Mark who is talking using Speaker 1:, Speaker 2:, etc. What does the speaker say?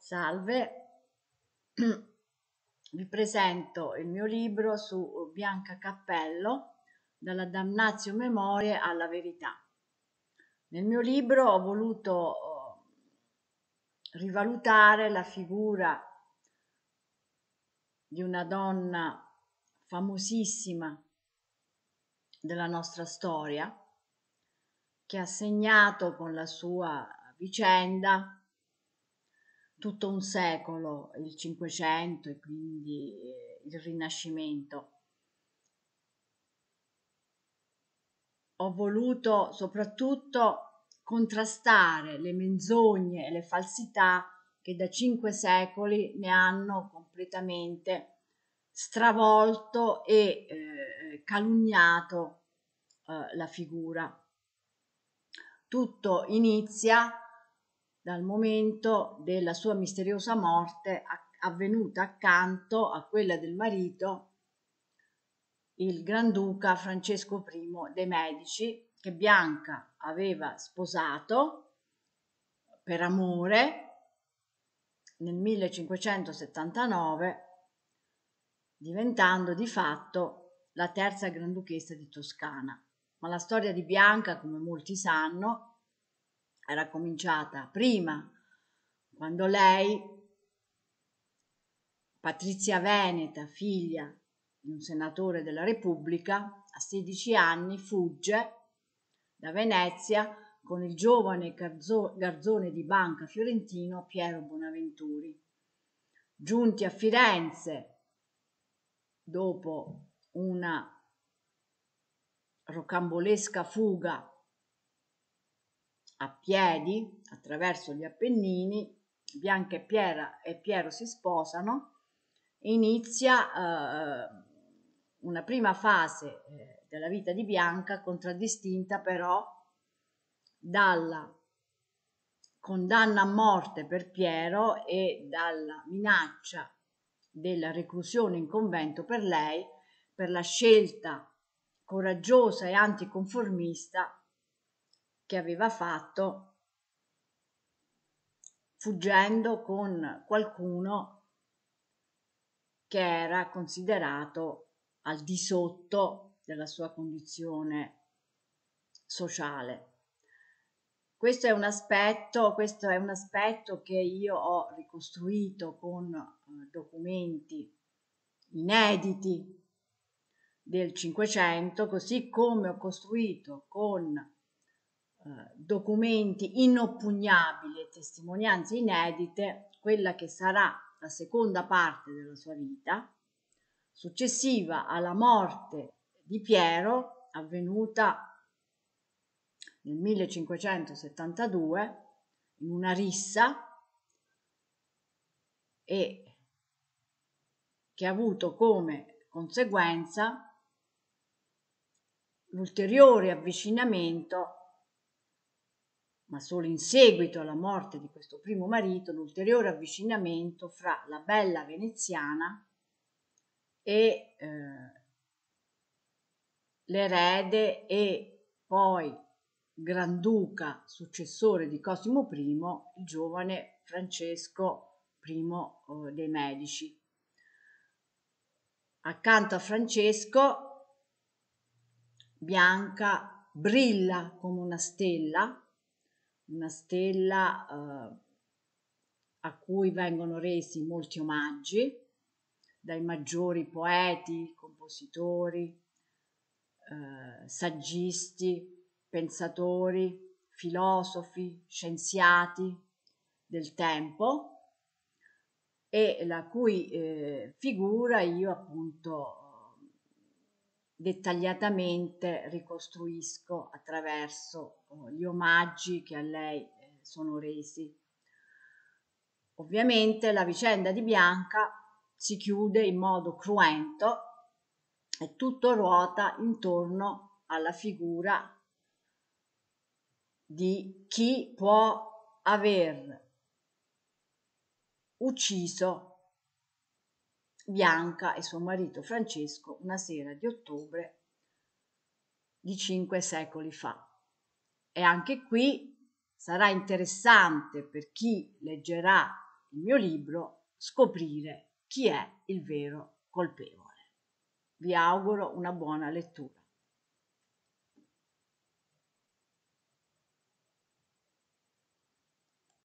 Speaker 1: Salve, vi presento il mio libro su Bianca Cappello, dalla damnatio memoriae alla verità. Nel mio libro ho voluto rivalutare la figura di una donna famosissima della nostra storia, che ha segnato con la sua vicenda tutto un secolo, il Cinquecento e quindi il Rinascimento. Ho voluto soprattutto contrastare le menzogne e le falsità che da 5 secoli ne hanno completamente stravolto e calunniato la figura. Tutto inizia dal momento della sua misteriosa morte avvenuta accanto a quella del marito, il Granduca Francesco I dei Medici, che Bianca aveva sposato per amore nel 1579, diventando di fatto la terza Granduchessa di Toscana. Ma la storia di Bianca, come molti sanno, era cominciata prima, quando lei, Patrizia Veneta, figlia di un senatore della Repubblica, a 16 anni fugge da Venezia con il giovane garzone di banca fiorentino Piero Bonaventuri. Giunti a Firenze dopo una rocambolesca fuga a piedi attraverso gli Appennini, Bianca e Piero si sposano e inizia una prima fase della vita di Bianca, contraddistinta però dalla condanna a morte per Piero e dalla minaccia della reclusione in convento per lei, per la scelta coraggiosa e anticonformista che aveva fatto fuggendo con qualcuno che era considerato al di sotto della sua condizione sociale. Questo è un aspetto che io ho ricostruito con documenti inediti del Cinquecento, così come ho costruito con documenti inoppugnabili e testimonianze inedite quella che sarà la seconda parte della sua vita, successiva alla morte di Piero, avvenuta nel 1572 in una rissa e che ha avuto come conseguenza l'ulteriore avvicinamento, ma solo in seguito alla morte di questo primo marito, l'ulteriore avvicinamento fra la bella veneziana e l'erede e poi Granduca, successore di Cosimo I, il giovane Francesco I dei Medici. Accanto a Francesco, Bianca brilla come una stella a cui vengono resi molti omaggi dai maggiori poeti, compositori, saggisti, pensatori, filosofi, scienziati del tempo, e la cui figura io appunto dettagliatamente ricostruisco attraverso gli omaggi che a lei sono resi. Ovviamente la vicenda di Bianca si chiude in modo cruento e tutto ruota intorno alla figura di chi può aver ucciso Bianca e suo marito Francesco una sera di ottobre di 5 secoli fa. E anche qui sarà interessante per chi leggerà il mio libro Scoprire chi è il vero colpevole. Vi auguro una buona lettura.